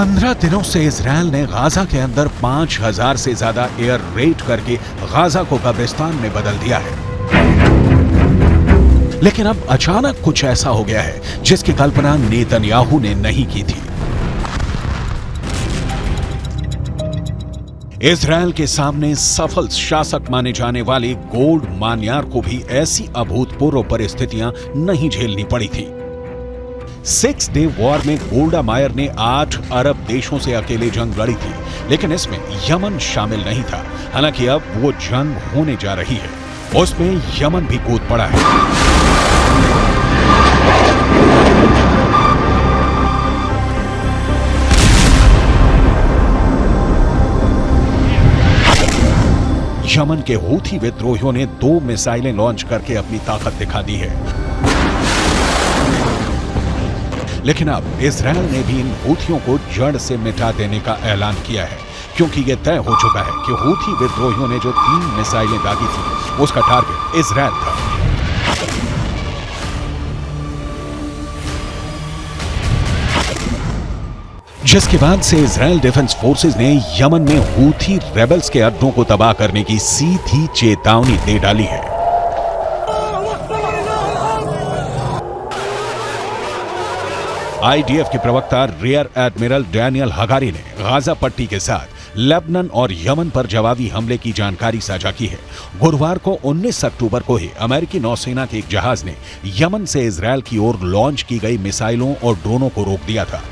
15 दिनों से इजरायल ने गाजा के अंदर 5000 से ज्यादा एयर रेड करके गाजा को कब्रिस्तान में बदल दिया है। लेकिन अब अचानक कुछ ऐसा हो गया है जिसकी कल्पना नेतन्याहू ने नहीं की थी। इजरायल के सामने सफल शासक माने जाने वाले गोल्ड मान्यार को भी ऐसी अभूतपूर्व परिस्थितियां नहीं झेलनी पड़ी थी। 6 डे वॉर में गोल्डा मायर ने 8 अरब देशों से अकेले जंग लड़ी थी, लेकिन इसमें यमन शामिल नहीं था। हालांकि अब वो जंग होने जा रही है, उसमें यमन भी कूद पड़ा है। यमन के हूथी विद्रोहियों ने 2 मिसाइलें लॉन्च करके अपनी ताकत दिखा दी है। लेकिन अब इजरायल ने भी इन हूथियों को जड़ से मिटा देने का ऐलान किया है, क्योंकि यह तय हो चुका है कि हूथी विद्रोहियों ने जो 3 मिसाइलें दागी थी उसका टारगेट इजरायल था। जिसके बाद से इजरायल डिफेंस फोर्सेस ने यमन में हूथी रेबल्स के अड्डों को तबाह करने की सीधी चेतावनी दे डाली है। आईडीएफ के प्रवक्ता रियर एडमिरल डैनियल हगारी ने गाजा पट्टी के साथ लेबनान और यमन पर जवाबी हमले की जानकारी साझा की है। गुरुवार को 19 अक्टूबर को ही अमेरिकी नौसेना के एक जहाज ने यमन से इजरायल की ओर लॉन्च की गई मिसाइलों और ड्रोनों को रोक दिया था।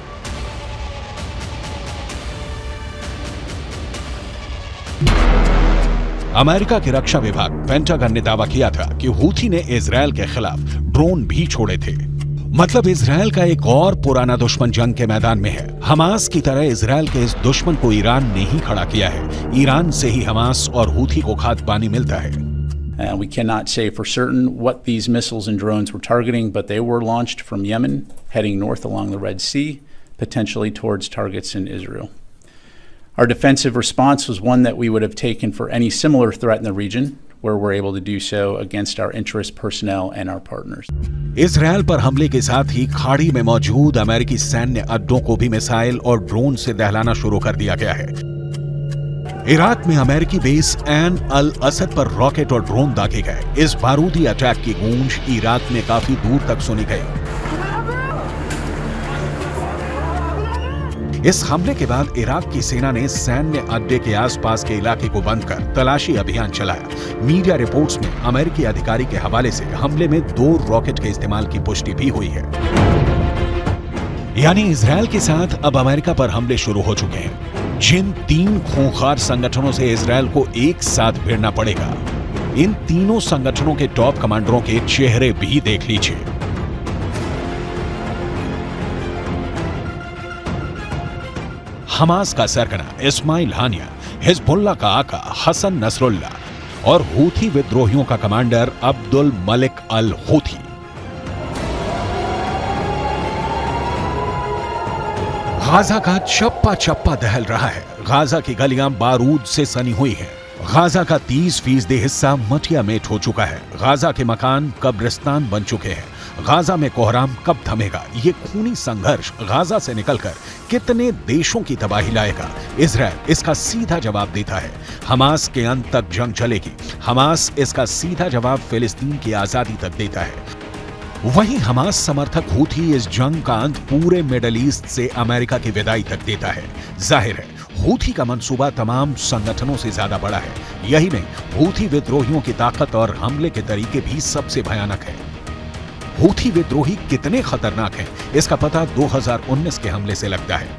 अमेरिका के रक्षा विभाग पेंटागन ने दावा किया था कि हूथी ने इजरायल के खिलाफ ड्रोन भी छोड़े थे। मतलब इजरायल का एक और पुराना दुश्मन जंग के मैदान में है। हमास की तरह इजरायल के इस दुश्मन को ईरान ने ही खड़ा किया है। ईरान से ही हमास और हूथी को खाद्य पानी मिलता है। We cannot say for certain what these missiles and drones were targeting, but they were launched from Yemen, heading north along the Red Sea, potentially towards targets in Israel. Our defensive response was one that we would have taken for any similar threat in the region, where we're able to do so against our interest personnel and our partners. Israel पर हमले के साथ ही खाड़ी में मौजूद अमेरिकी सैन्य अड्डों को भी मिसाइल और ड्रोन से दहलाना शुरू कर दिया गया है। इराक में अमेरिकी बेस ऐन अल असद पर रॉकेट और ड्रोन दागे गए। इस बारूदी अटैक की गूंज इराक में काफी दूर तक सुनी गई। इस हमले के बाद इराक की सेना ने सैन्य अड्डे के आसपास के इलाके को बंद कर तलाशी अभियान चलाया। मीडिया रिपोर्ट्स में अमेरिकी अधिकारी के हवाले से हमले में 2 रॉकेट के इस्तेमाल की पुष्टि भी हुई है। यानी इजरायल के साथ अब अमेरिका पर हमले शुरू हो चुके हैं। जिन 3 खूंखार संगठनों से इजरायल को एक साथ भिड़ना पड़ेगा, इन तीनों संगठनों के टॉप कमांडरों के चेहरे भी देख लीजिए। हमास का सरगना इस्माइल हानिया, हिजबुल्लाह का आका हसन नसरुल्लाह और हूथी विद्रोहियों का commander Abdul Malik al Houthi. Gaza का चप्पा चप्पा दहल रहा है। गाजा की गलियां बारूद से सनी हुई हैं। गाजा का 30% हिस्सा मटिया मेट हो चुका है। गाजा के मकान कब्रिस्तान बन चुके हैं। गाजा में कोहराम कब थमेगा? ये खूनी संघर्ष गाजा से निकलकर कितने देशों की तबाही लाएगा? इजरायल इसका सीधा जवाब देता है। हमास के अंत तक जंग चलेगी। हमास इसका सीधा जवाब फिलिस्तीन की आजादी तक देता है। वहीं हमास समर्थक हूथी इस जंग का अंत पूरे मिडल ईस्ट से अमेरिका की विदाई तक देता है। जाहिर है हूथी का मंसूबा तमाम संगठनों से ज्यादा बड़ा है। यही नहीं, हूथी विद्रोहियों की ताकत और हमले के तरीके भी सबसे भयानक है। हूथी विद्रोही कितने खतरनाक हैं, इसका पता 2019 के हमले से लगता है।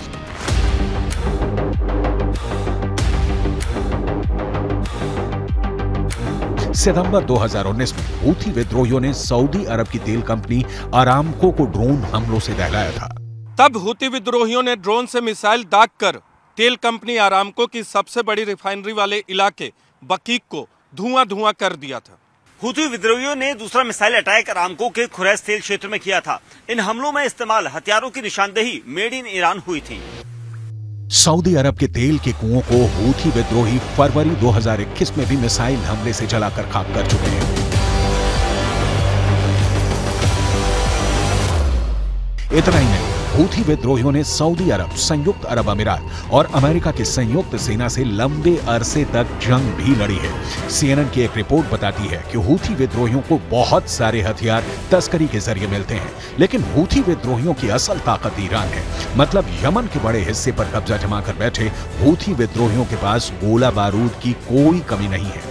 सितंबर 2019 में हूथी विद्रोहियों ने सऊदी अरब की तेल कंपनी अरामको को ड्रोन हमलों से दहलाया था। तब हूथी विद्रोहियों ने ड्रोन से मिसाइल दागकर तेल कंपनी अरामको की सबसे बड़ी रिफाइनरी वाले इलाके बकीक को धुआं कर दिया था। हूथी विद्रोहियों ने दूसरा मिसाइल अटैक अरामको के खुरैस तेल क्षेत्र में किया था। इन हमलों में इस्तेमाल हथियारों की निशानदेही मेड इन ईरान हुई थी। सऊदी अरब के तेल के कुओं को हूथी विद्रोही फरवरी 2021 में भी मिसाइल हमले से जलाकर खाक कर चुके हैं। इतना ही नहीं, हूथी विद्रोहियों ने सऊदी अरब, संयुक्त अरब अमीरात और अमेरिका की संयुक्त सेना से लंबे अरसे तक जंग भी लड़ी है। CNN की एक रिपोर्ट बताती है कि हूथी विद्रोहियों को बहुत सारे हथियार तस्करी के जरिए मिलते हैं, लेकिन हूथी विद्रोहियों की असल ताकत ईरान है। मतलब यमन के बड़े हिस्से पर कब्जा जमा कर बैठे हूथी विद्रोहियों के पास गोला बारूद की कोई कमी नहीं है।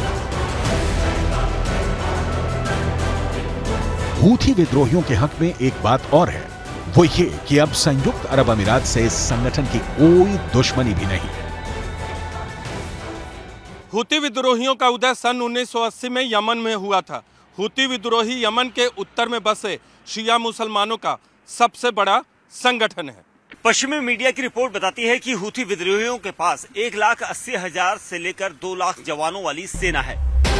हूथी विद्रोहियों के हक में एक बात और है, वो ये कि अब संयुक्त अरब अमीरात से इस संगठन की कोई दुश्मनी भी नहीं है। हूथी विद्रोहियों का उदय सन 1980 में यमन में हुआ था। हूथी विद्रोही यमन के उत्तर में बसे शिया मुसलमानों का सबसे बड़ा संगठन है। पश्चिमी मीडिया की रिपोर्ट बताती है कि हूथी विद्रोहियों के पास 1,80,000 से लेकर 2 लाख जवानों वाली सेना है।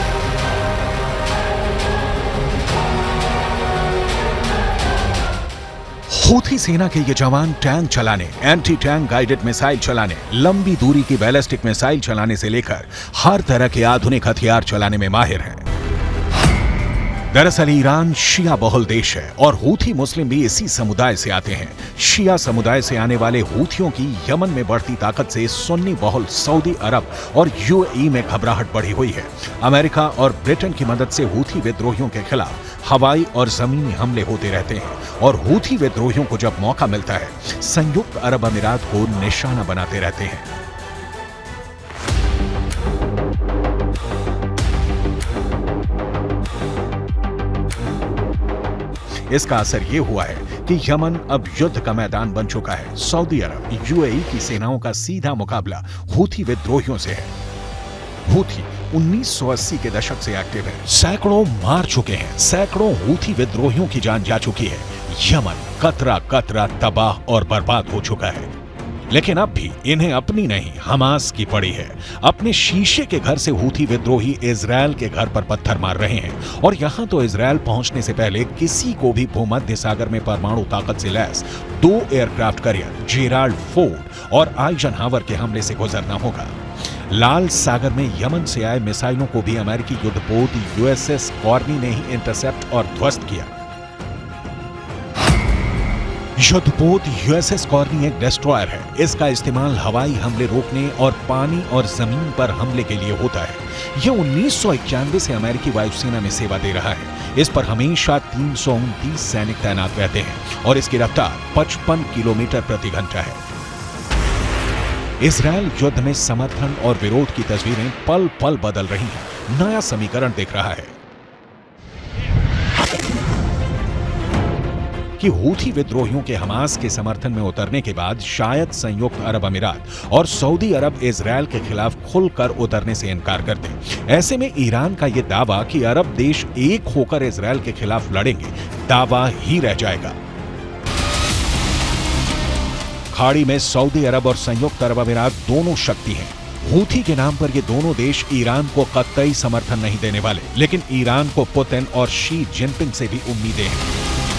हूथी सेना के ये जवान टैंक चलाने, एंटी टैंक गाइडेड मिसाइल चलाने, लंबी दूरी की बैलिस्टिक मिसाइल चलाने से लेकर हर तरह के आधुनिक हथियार चलाने में माहिर हैं। दरअसल ईरान शिया बहुल देश है और हूथी मुस्लिम भी इसी समुदाय से आते हैं। शिया समुदाय से आने वाले हूथियों की यमन में बढ़ती ताकत से सुन्नी बहुल सऊदी अरब और UAE में घबराहट बढ़ी हुई है। अमेरिका और ब्रिटेन की मदद से हूथी विद्रोहियों के खिलाफ हवाई और जमीनी हमले होते रहते हैं और हूथी विद्रोहियों को जब मौका मिलता है, संयुक्त अरब अमीरात को निशाना बनाते रहते हैं। इसका असर यह हुआ है कि यमन अब युद्ध का मैदान बन चुका है। सऊदी अरब, UAE की सेनाओं का सीधा मुकाबला हूथी विद्रोहियों से है। हूथी 1980 के दशक से एक्टिव है, सैकड़ों मार चुके हैं, सैकड़ों हूथी विद्रोहियों की जान जा चुकी है। यमन कतरा कतरा तबाह और बर्बाद हो चुका है, लेकिन अब भी इन्हें अपनी नहीं हमास की पड़ी है। अपने शीशे के घर से हूथी विद्रोही इजरायल के घर पर पत्थर मार रहे हैं और यहां तो इजरायल पहुंचने से पहले किसी को भी भूमध्य सागर में परमाणु ताकत से लैस 2 एयरक्राफ्ट कैरियर जेराल्ड फोर्ड और आइजनहावर के हमले से गुजरना होगा। लाल सागर में यमन से आए मिसाइलों को भी अमेरिकी युद्धपोत USS कॉर्नी ने ही इंटरसेप्ट और ध्वस्त किया। युद्धपोत USS कॉर्नी एक डिस्ट्रॉयर है। इसका इस्तेमाल हवाई हमले रोकने और पानी और जमीन पर हमले के लिए होता है। यह 1991 से अमेरिकी वायुसेना में सेवा दे रहा है। इस पर हमेशा 329 सैनिक तैनात रहते हैं और इसकी रफ्तार 55 किलोमीटर प्रति घंटा है। इजरायल युद्ध में समर्थन और विरोध की तस्वीरें पल पल बदल रही हैं। नया समीकरण दिख रहा है कि हूथी विद्रोहियों के हमास के समर्थन में उतरने के बाद शायद संयुक्त अरब अमीरात और सऊदी अरब इजरायल के खिलाफ खुलकर उतरने से इनकार कर दें। ऐसे में ईरान का यह दावा कि अरब देश एक होकर इजरायल के खिलाफ लड़ेंगे, दावा ही रह जाएगा। खाड़ी में सऊदी अरब और संयुक्त अरब अमीरात दोनों शक्ति हैं। हूथी के नाम पर ये दोनों देश ईरान को कतई समर्थन नहीं देने वाले, लेकिन ईरान को पुतिन और शी जिनपिंग से भी उम्मीदें हैं।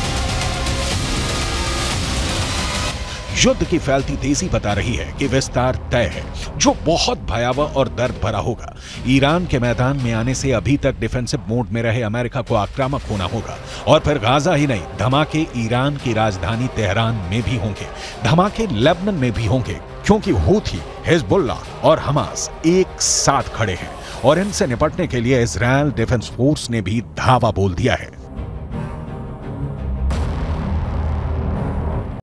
युद्ध की फैलती तेजी बता रही है कि विस्तार तय है, जो बहुत भयावह और दर्द भरा होगा। ईरान के मैदान में आने से अभी तक डिफेंसिव मोड में रहे अमेरिका को आक्रामक होना होगा और फिर गाजा ही नहीं, धमाके ईरान की राजधानी तेहरान में भी होंगे, धमाके लेबनान में भी होंगे, क्योंकि हूथी, हिजबुल्लाह और हमास एक साथ खड़े हैं और इनसे निपटने के लिए इजरायल डिफेंस फोर्स ने भी धावा बोल दिया है।